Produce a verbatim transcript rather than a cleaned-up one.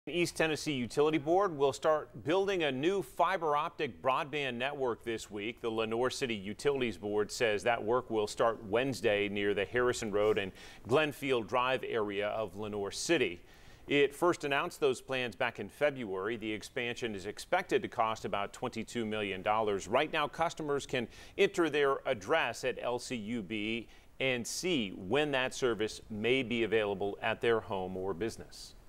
East Tennessee Utility Board will start building a new fiber optic broadband network this week. The Lenoir City Utilities Board says that work will start Wednesday near the Harrison Road and Glenfield Drive area of Lenoir City. It first announced those plans back in February. The expansion is expected to cost about twenty-two million dollars. Right now, customers can enter their address at L C U B and see when that service may be available at their home or business.